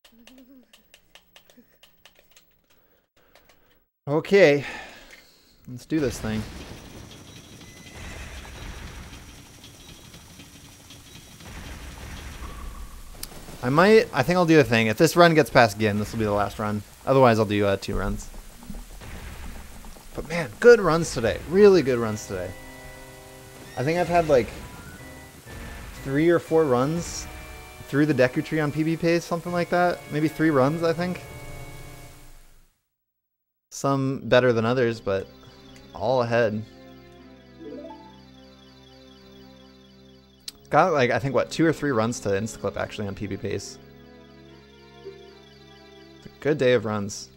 Okay, let's do this thing. I think I'll do a thing. If this run gets past Gin, this will be the last run. Otherwise, I'll do 2 runs. But man, good runs today. Really good runs today. I think I've had like 3 or 4 runs through the Deku tree on PB pace, something like that. Maybe 3 runs, I think. Some better than others, but all ahead. Got like, I think, what, 2 or 3 runs to Instaclip actually on PB pace. It's a good day of runs.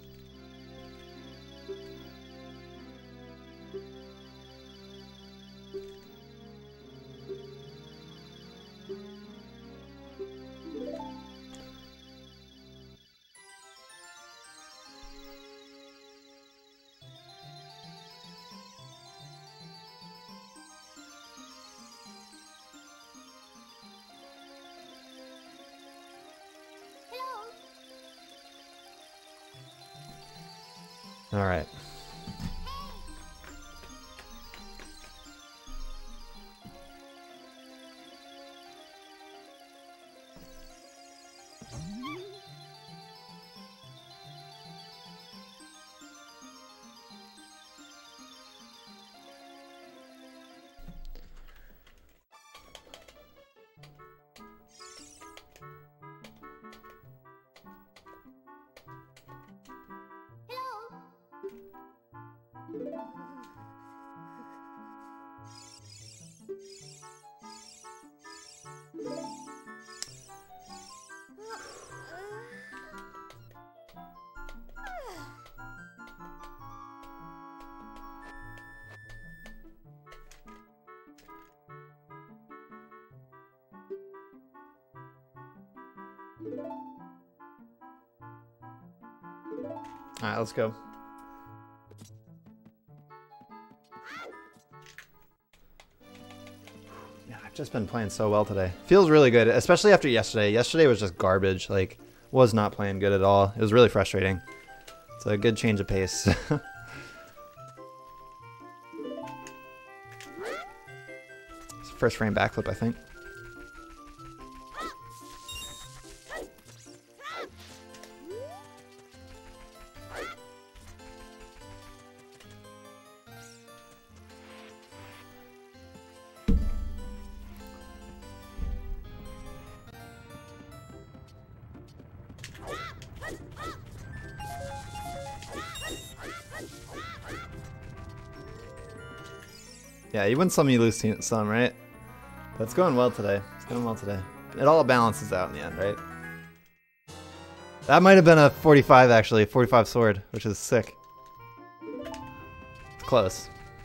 All right. All right, let's go. Yeah, I've just been playing so well today. Feels really good, especially after yesterday. Yesterday was just garbage. Like, was not playing good at all. It was really frustrating. It's a good change of pace. It's the first frame backflip, I think. Yeah, you win some, you lose some, right? But it's going well today. It's going well today. It all balances out in the end, right? That might have been a 45, actually. 45 sword, which is sick. It's close.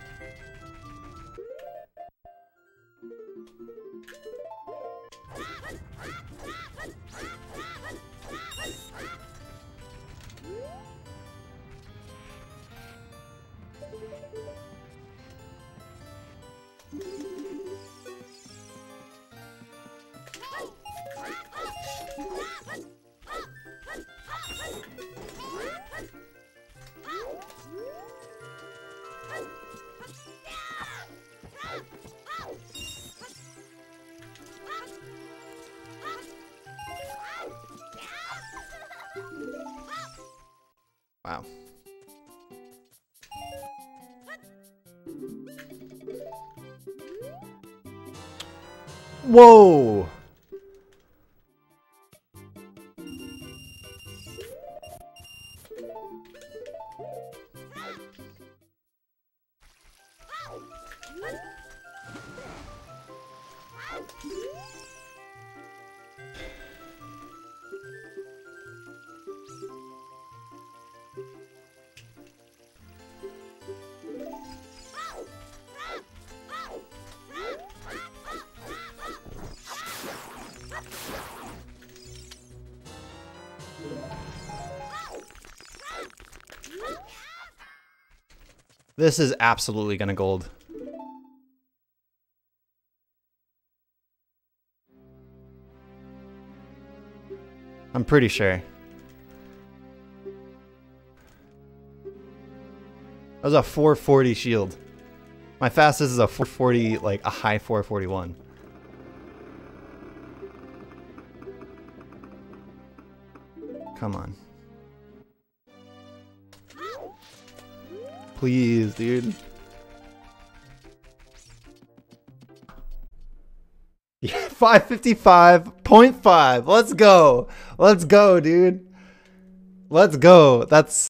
Wow. Whoa! This is absolutely gonna gold. I'm pretty sure. was a 440 shield. My fastest is a 440, like a high 441. Come on. Please, dude. Yeah, 555.5. Let's go. Let's go, dude. Let's go. That's